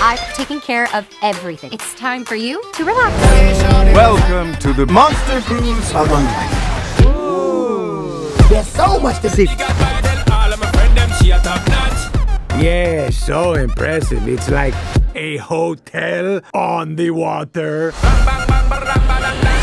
I've taken care of everything. It's time for you to relax. Welcome to the monster pool salon. There's so much to see. Yeah, so impressive. It's like a hotel on the water.